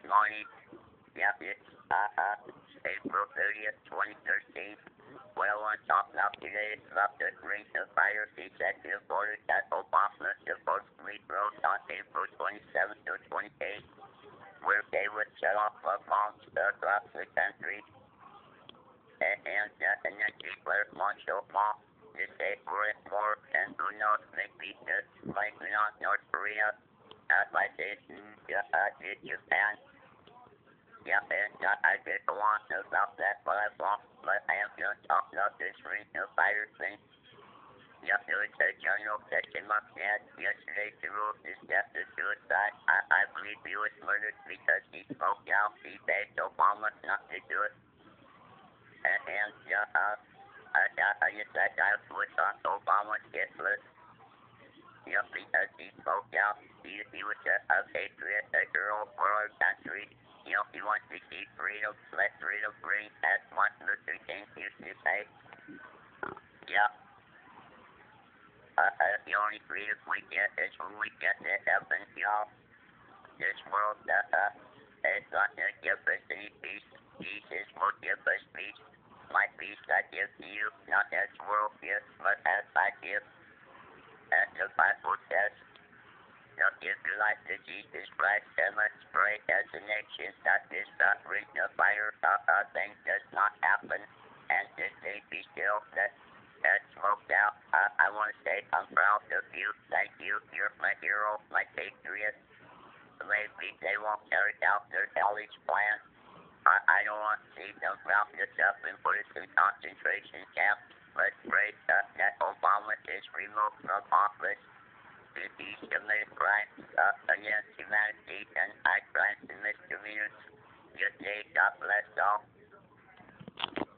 morning. Yep, it's April 30th, 2013. What I want to talk about today is about the Ring of Fire executive order that Obama supposedly wrote on April 27th to 28th, where they would shut off bombs across the country and then declare martial law. This April war, and who knows, maybe just like North Korea, like they did Japan. Yep, and I did go on about that, but I am going to talk about this Ring of Fire thing. Yep, it was a general that came up yesterday to rule his death to suicide. I believe he was murdered because he spoke out. He begged Obama not to do it. And I guess that guy was on Obama's hit list. Yep, because he spoke out. He was a patriot, a hero for our country. You know, he wants to keep freedom, let freedom ring, as Martin Luther King used to say. Yep. The only freedom we get is when we get to heaven, y'all. This world, is not going to give us any peace. Jesus will give us peace. My peace I give to you, not as world gives, but as I give. As the Bible says, now give your life to Jesus Christ, and let's pray as a nation that this Ring of Fire thing does not happen, and this day be still that smoked out. I want to say I'm proud of you. Thank you. You're my hero, my patriot. Maybe they won't carry out their hellish plan. I don't want to see them round us up and put us in concentration camps. Let's pray that Obama is removed from office. He committed crimes against humanity and high crimes and misdemeanors. Good day. God bless all.